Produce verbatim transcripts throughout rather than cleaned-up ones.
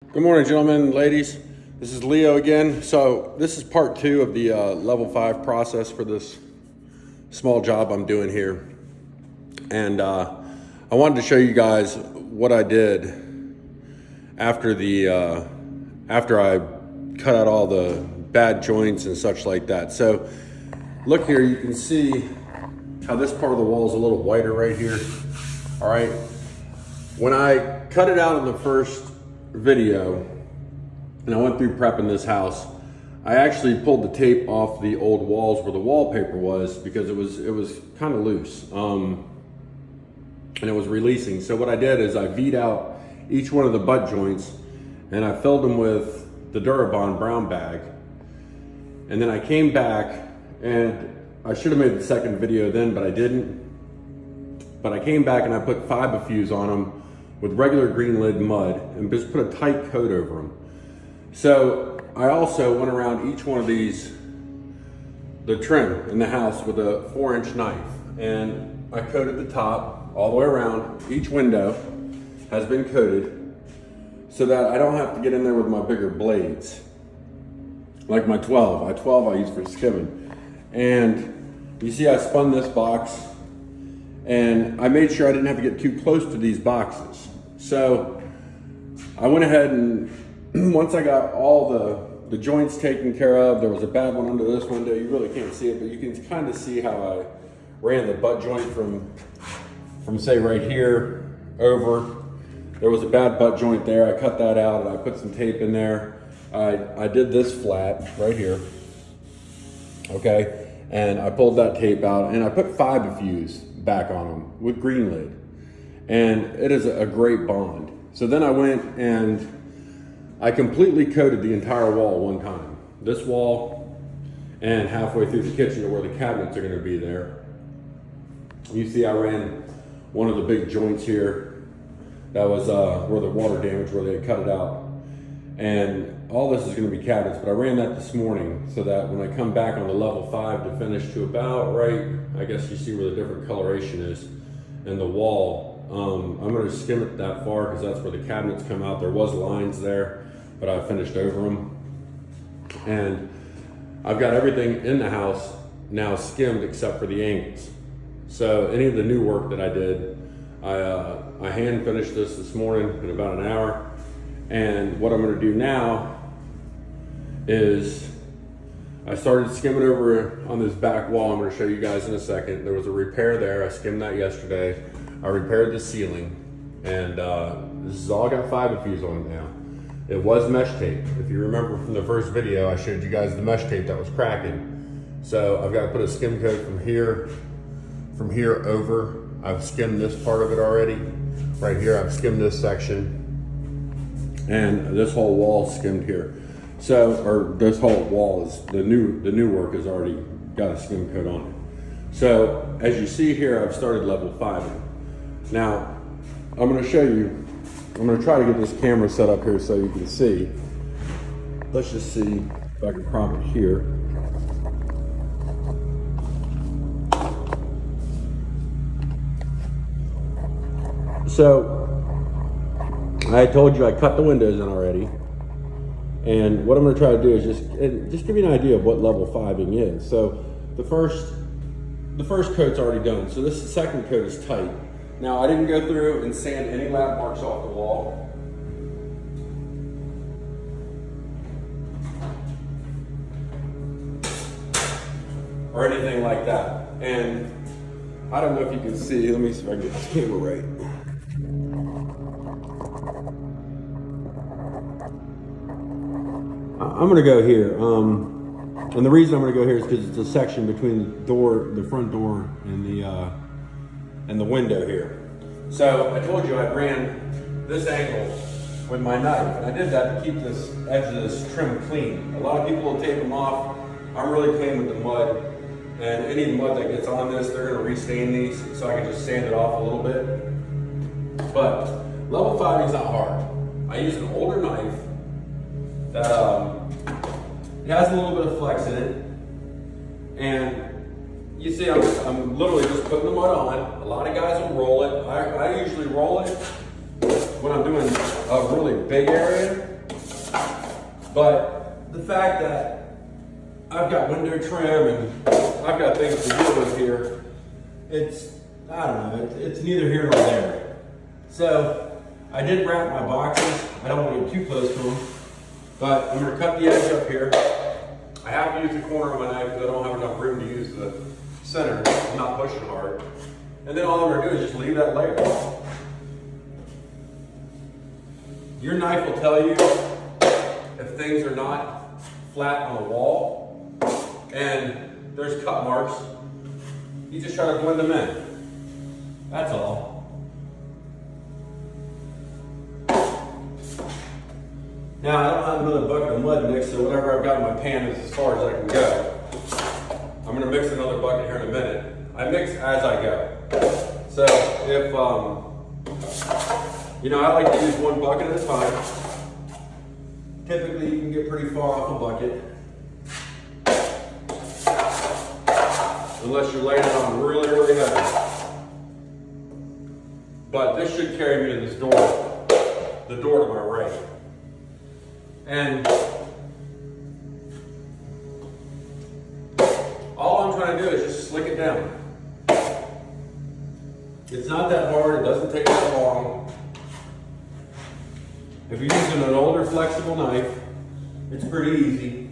Good morning, gentlemen, ladies. This is Leo again. So this is part two of the uh, level five process for this small job I'm doing here. And uh, I wanted to show you guys what I did after the uh, after I cut out all the bad joints and such like that. So look here, you can see how this part of the wall is a little whiter right here. All right. When I cut it out in the first video and I went through prepping this house, I actually pulled the tape off the old walls where the wallpaper was because it was it was kind of loose um, and it was releasing. So what I did is I V'd out each one of the butt joints and I filled them with the Durabond brown bag, and then I came back, and I should have made the second video then, but I didn't. But I came back and I put Fibofuse on them with regular green lid mud and just put a tight coat over them. So I also went around each one of these, the trim in the house, with a four inch knife, and I coated the top all the way around. Each window has been coated so that I don't have to get in there with my bigger blades. Like my twelve, my twelve I use for skimming. And you see I spun this box, and I made sure I didn't have to get too close to these boxes. So I went ahead and once I got all the, the joints taken care of, there was a bad one under this window. You really can't see it, but you can kind of see how I ran the butt joint from, from say right here over. There was a bad butt joint there. I cut that out and I put some tape in there. I, I did this flat right here, okay? And I pulled that tape out and I put Fibofuse back on them with green lid, and it is a great bond. So then I went and I completely coated the entire wall one time, this wall and halfway through the kitchen to where the cabinets are going to be there. You see I ran one of the big joints here that was uh, where the water damage, where they had cut it out, and all this is going to be cabinets, but I ran that this morning so that when I come back on the level five to finish to about right, I guess you see where the different coloration is in the wall. Um, I'm going to skim it that far because that's where the cabinets come out. There was lines there, but I finished over them. And I've got everything in the house now skimmed except for the angles. So any of the new work that I did, I, uh, I hand finished this this morning in about an hour. And what I'm going to do now is I started skimming over on this back wall. I'm going to show you guys in a second. There was a repair there. I skimmed that yesterday. I repaired the ceiling, and uh, this is all got Fibofuse on it now. It was mesh tape. If you remember from the first video, I showed you guys the mesh tape that was cracking. So I've got to put a skim coat from here, from here over. I've skimmed this part of it already. Right here, I've skimmed this section, and this whole wall skimmed here. So, or this whole wall is, the new the new work has already got a skim coat on it. So, as you see here, I've started level five. Now, I'm gonna show you, I'm gonna try to get this camera set up here so you can see. Let's just see if I can crop it here. So, I told you I cut the windows in already. And what I'm going to try to do is just just give you an idea of what level fiving is. So the first the first coat's already done. So this second coat is tight. Now I didn't go through and sand any lap marks off the wall. Or anything like that. And I don't know if you can see. Let me see if I can get this camera right. I'm gonna go here, um, and the reason I'm gonna go here is because it's a section between the door, the front door, and the uh, and the window here. So I told you I ran this angle with my knife, and I did that to keep this edge of this trim clean. A lot of people will tape them off. I'm really clean with the mud, and any mud that gets on this, they're gonna restain these, so I can just sand it off a little bit. But level five is not hard. I use an older knife that um, it has a little bit of flex in it, and you see I'm, I'm literally just putting the mud on. A lot of guys will roll it. I, I usually roll it when I'm doing a really big area, But the fact that I've got window trim and I've got things to deal with here, it's, I don't know, it's, it's neither here nor there. So I did wrap my boxes. I don't want to get too close to them, but I'm going to cut the edge up here. I have to use the corner of my knife because I don't have enough room to use the center. I'm not pushing hard. And then all I'm going to do is just leave that layer. Your knife will tell you if things are not flat on the wall and there's cut marks. You just try to blend them in. That's all. Now, I don't have another bucket of mud mix, so whatever I've got in my pan is as far as I can go. I'm going to mix another bucket here in a minute. I mix as I go. So if, um, you know, I like to use one bucket at a time. Typically, you can get pretty far off a bucket. Unless you're laying it on really, really heavy. But this should carry me to this door, the door to my right. And all I'm trying to do is just slick it down. It's not that hard, it doesn't take that long. If you're using an older flexible knife, it's pretty easy.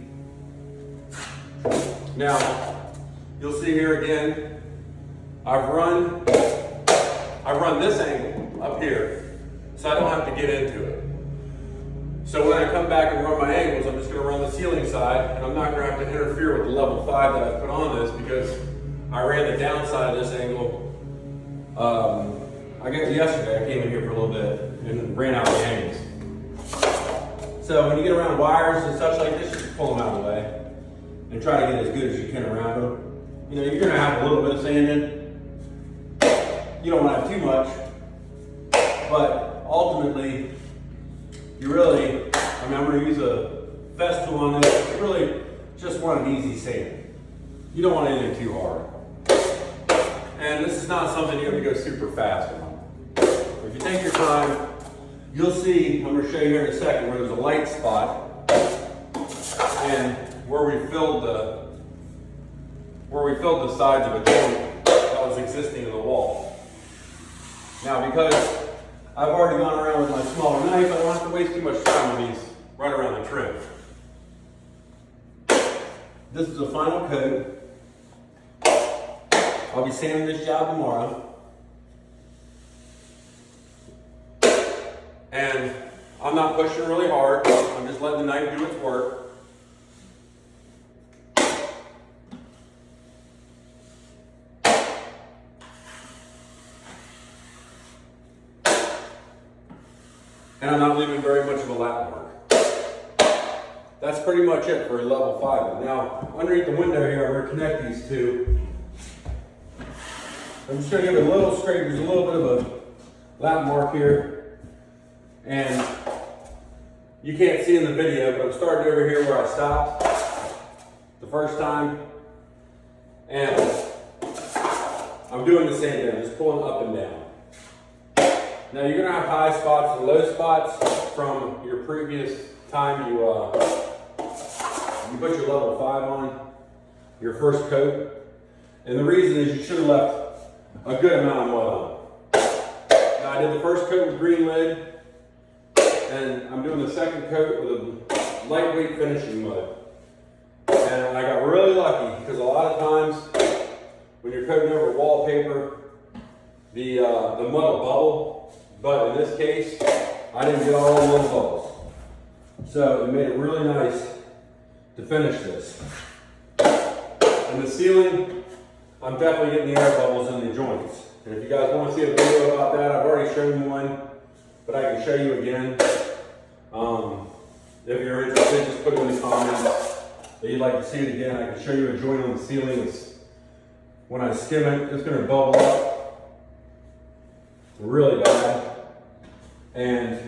Now, you'll see here again, I've run, I've run this angle up here, so I don't have to get into it. So when I come back and run my angles, I'm just going to run the ceiling side, and I'm not going to have to interfere with the level five that I put on this because I ran the downside of this angle. Um, I guess yesterday I came in here for a little bit and ran out the angles. So when you get around wires and such like this, just pull them out of the way and try to get as good as you can around them. You know, you're going to have a little bit of sanding. You don't want to have too much, but ultimately, you really, I mean, I'm going to use a Festool on this. You really just want an easy sand. You don't want anything too hard. And this is not something you're going to go super fast on. If you take your time, you'll see, I'm going to show you here in a second, where there's a light spot and where we filled the, where we filled the sides of a joint that was existing in the wall. Now, because I've already gone around with my smaller knife, I don't have to waste too much time on these right around the trim. This is the final coat. I'll be sanding this job tomorrow. And I'm not pushing really hard. I'm just letting the knife do its work. And I'm not leaving very much of a lap mark. That's pretty much it for level five. Now, underneath the window here, I'm going to connect these two. I'm just going to give it a little scrape. There's a little bit of a lap mark here. And you can't see in the video, but I'm starting over here where I stopped the first time. And I'm doing the same thing, just pulling up and down. Now you're going to have high spots and low spots from your previous time you, uh, you put your level five on, your first coat. And the reason is you should have left a good amount of mud on. Now I did the first coat with green lid, and I'm doing the second coat with a lightweight finishing mud. And I got really lucky because a lot of times when you're coating over wallpaper, the, uh, the mud will bubble. But in this case, I didn't get all of those bubbles. So it made it really nice to finish this. In the ceiling, I'm definitely getting the air bubbles in the joints. And if you guys want to see a video about that, I've already shown one, but I can show you again. Um, if you're interested, just put it in the comments that you'd like to see it again. I can show you a joint on the ceiling. It's, when I skim it, it's going to bubble up really bad. And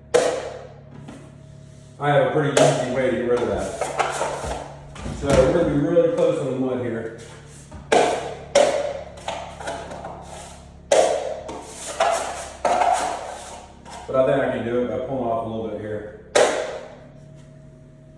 I have a pretty easy way to get rid of that. So we're going to be really close on the mud here. But I think I can do it by pulling off a little bit here.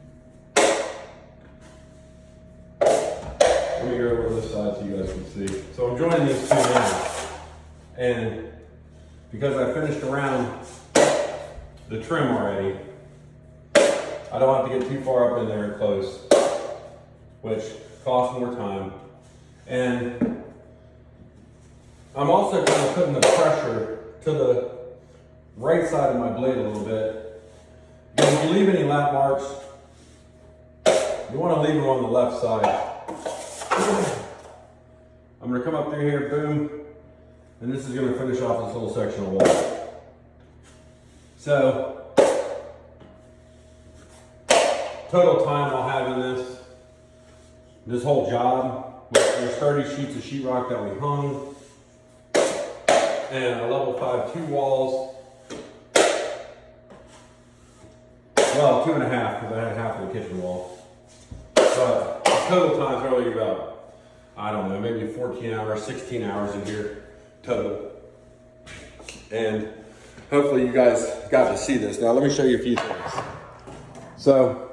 can see. So I'm joining these two now. And because I finished around the trim already, I don't have to get too far up in there and close, which costs more time. And I'm also kind of putting the pressure to the right side of my blade a little bit. Because if you leave any lap marks, you want to leave them on the left side. I'm going to come up through here, boom, and this is going to finish off this little section of wall. So, total time I'll have in this, this whole job, there's thirty sheets of sheetrock that we hung, and a level five two walls. Well, two and a half, because I had half of the kitchen wall. But the total time's probably about, I don't know, maybe fourteen hours, sixteen hours in here total. And hopefully you guys got to see this. Now let me show you a few things. So,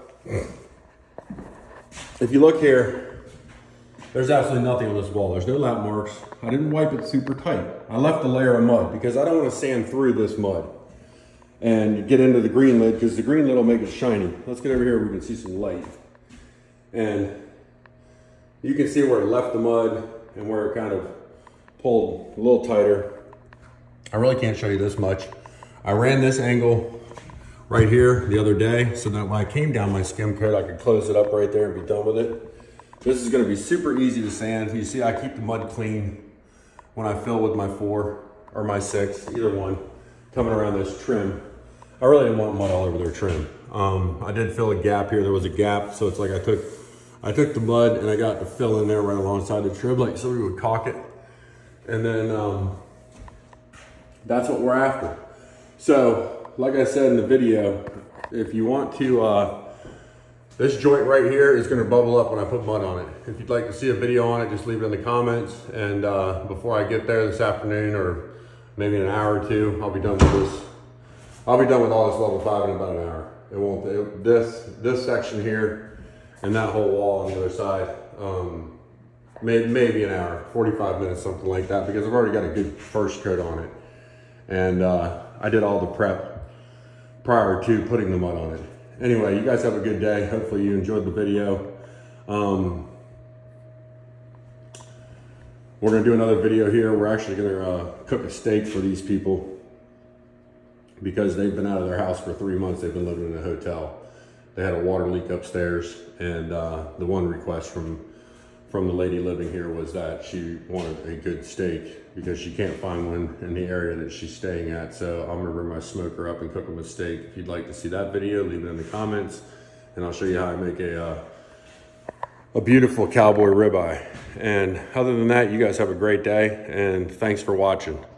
if you look here, there's absolutely nothing on this wall. There's no lap marks. I didn't wipe it super tight. I left a layer of mud because I don't want to sand through this mud and get into the green lid, because the green lid will make it shiny. Let's get over here where we can see some light. And you can see where it left the mud and where it kind of pulled a little tighter. I really can't show you this much. I ran this angle right here the other day so that when I came down my skim coat, I could close it up right there and be done with it. This is gonna be super easy to sand. You see, I keep the mud clean when I fill with my four or my six, either one, coming around this trim. I really didn't want mud all over their trim. Um, I did fill a gap here. There was a gap, so it's like I took I took the mud and I got to fill in there right alongside the trim, like somebody would caulk it. And then um, that's what we're after. So, like I said in the video, if you want to, uh, this joint right here is gonna bubble up when I put mud on it. If you'd like to see a video on it, just leave it in the comments. And uh, before I get there this afternoon, or maybe in an hour or two, I'll be done with this. I'll be done with all this level five in about an hour. It won't, it, this, this section here and that whole wall on the other side, um, maybe, maybe an hour, forty-five minutes, something like that, because I've already got a good first coat on it. And uh, I did all the prep prior to putting the mud on it. Anyway, you guys have a good day. Hopefully you enjoyed the video. Um, we're gonna do another video here. We're actually gonna uh, cook a steak for these people, because they've been out of their house for three months. They've been living in a hotel. They had a water leak upstairs, and uh, the one request from from the lady living here was that she wanted a good steak, because she can't find one in the area that she's staying at. So I'm gonna bring my smoker up and cook them a steak. If you'd like to see that video, leave it in the comments, and I'll show you how I make a, uh, a beautiful cowboy ribeye. And other than that, you guys have a great day, and thanks for watching.